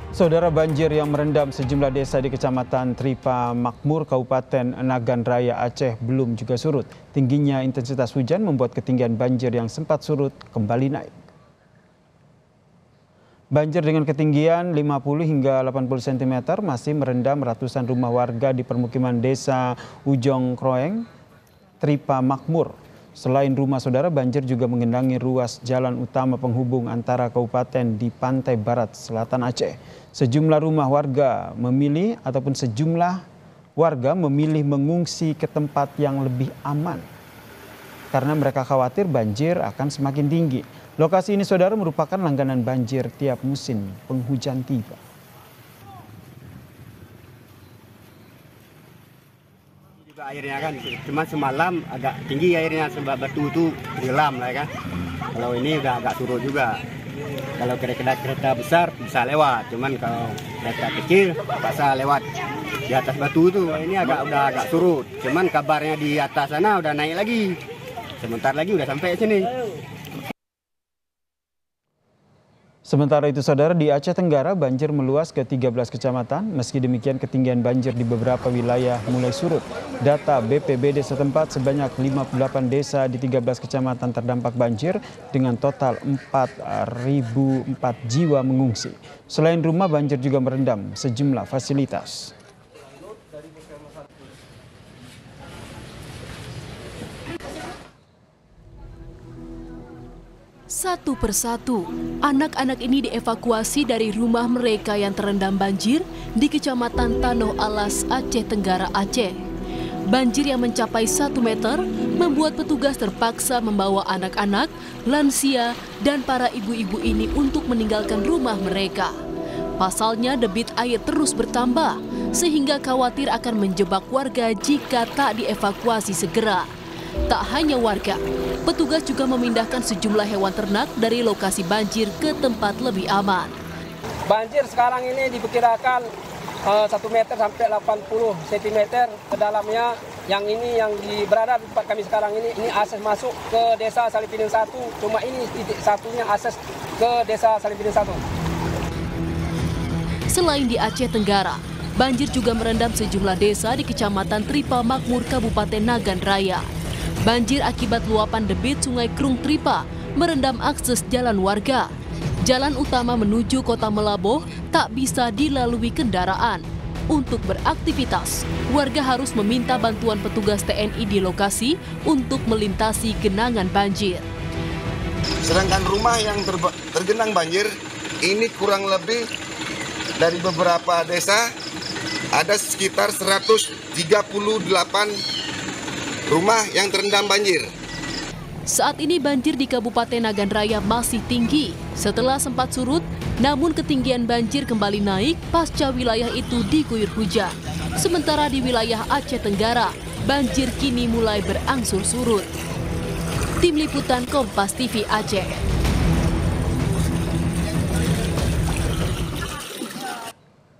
Saudara, banjir yang merendam sejumlah desa di Kecamatan Tripa Makmur, Kabupaten Nagan Raya, Aceh belum juga surut. Tingginya intensitas hujan membuat ketinggian banjir yang sempat surut kembali naik. Banjir dengan ketinggian 50 hingga 80 cm masih merendam ratusan rumah warga di permukiman desa Ujong Kroeng, Tripa Makmur. Selain rumah saudara, banjir juga mengendangi ruas jalan utama penghubung antara kabupaten di pantai barat selatan Aceh. Sejumlah warga memilih mengungsi ke tempat yang lebih aman karena mereka khawatir banjir akan semakin tinggi. Lokasi ini, saudara, merupakan langganan banjir tiap musim penghujan tiba. Juga airnya kan, cuma semalam agak tinggi airnya sebab batu itu tenggelam lah kan. Kalau ini udah agak surut juga. Kalau kereta besar bisa lewat, cuman kalau kereta kecil bisa lewat di atas batu itu. Ini udah agak surut, cuman kabarnya di atas sana udah naik lagi. Sebentar lagi udah sampai sini. Sementara itu, saudara, di Aceh Tenggara banjir meluas ke 13 kecamatan. Meski demikian, ketinggian banjir di beberapa wilayah mulai surut. Data BPBD setempat, sebanyak 58 desa di 13 kecamatan terdampak banjir dengan total 4.004 jiwa mengungsi. Selain rumah, banjir juga merendam sejumlah fasilitas. Satu persatu, anak-anak ini dievakuasi dari rumah mereka yang terendam banjir di Kecamatan Tanoh Alas, Aceh Tenggara, Aceh. Banjir yang mencapai 1 meter membuat petugas terpaksa membawa anak-anak, lansia, dan para ibu-ibu ini untuk meninggalkan rumah mereka. Pasalnya, debit air terus bertambah, sehingga khawatir akan menjebak warga jika tak dievakuasi segera. Tak hanya warga, petugas juga memindahkan sejumlah hewan ternak dari lokasi banjir ke tempat lebih aman. Banjir sekarang ini diperkirakan 1 meter sampai 80 cm ke dalamnya. Yang ini yang berada di tempat kami sekarang ini akses masuk ke desa Salipidin 1. Cuma ini titik satunya akses ke desa Salipidin 1. Selain di Aceh Tenggara, banjir juga merendam sejumlah desa di Kecamatan Tripa Makmur, Kabupaten Nagan Raya. Banjir akibat luapan debit Sungai Krung Tripa merendam akses jalan warga. Jalan utama menuju Kota Melaboh tak bisa dilalui kendaraan. Untuk beraktivitas, warga harus meminta bantuan petugas TNI di lokasi untuk melintasi genangan banjir. Sedangkan rumah yang tergenang banjir ini kurang lebih dari beberapa desa ada sekitar 138 rumah yang terendam banjir. Saat ini banjir di Kabupaten Nagan Raya masih tinggi. Setelah sempat surut, namun ketinggian banjir kembali naik pasca wilayah itu diguyur hujan. Sementara di wilayah Aceh Tenggara, banjir kini mulai berangsur surut. Tim Liputan Kompas TV Aceh.